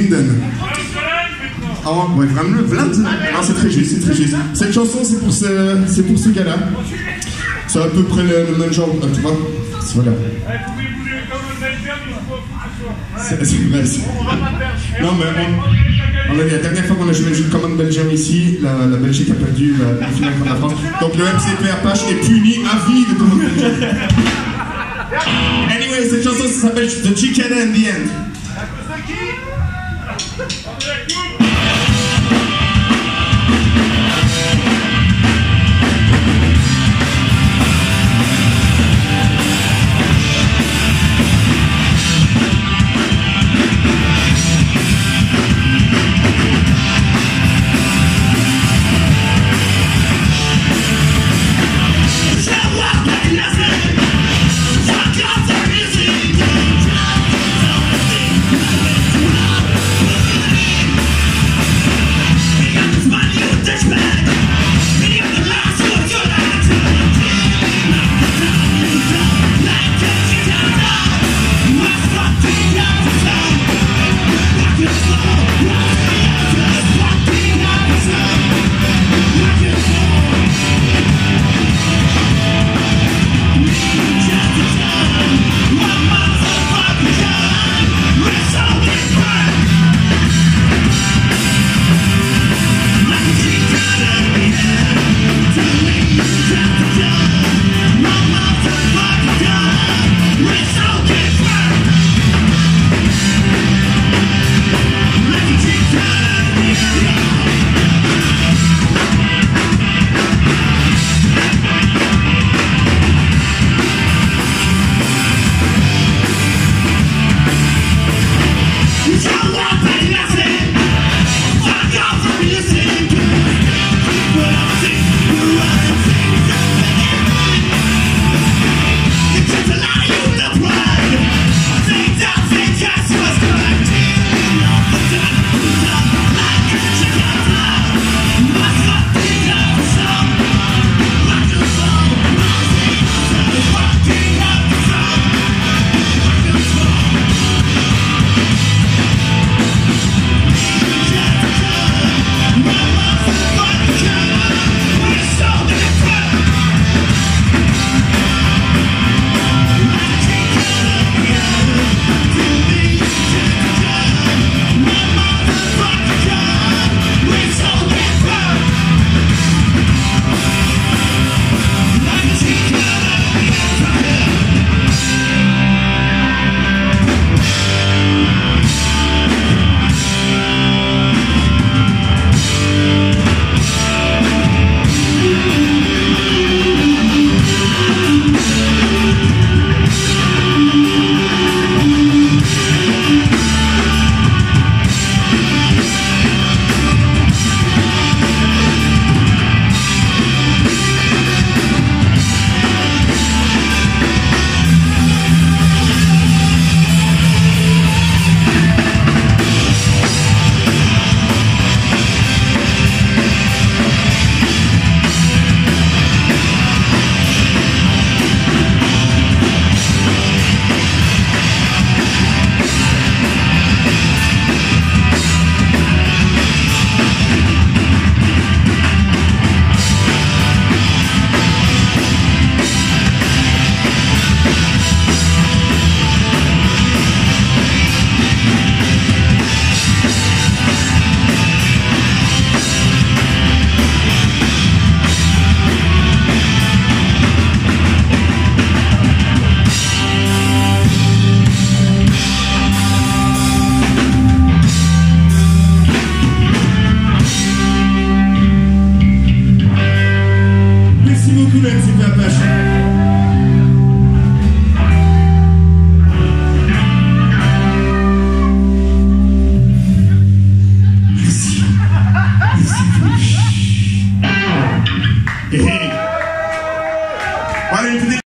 Linden. Oh, ouais, vraiment, Vlad. Ah, c'est très juste, c'est très juste. Cette chanson, c'est pour ce gars-là. C'est à peu près le même genre, tu vois. Voilà. C'est vrai. Non, mais la dernière fois qu'on a joué le jeu de commande belgien ici, la Belgique a perdu la finale contre la France. Donc le MCPRPH est puni à vie de commande belgienne. Anyway, cette chanson ça s'appelle The Chicken and the End.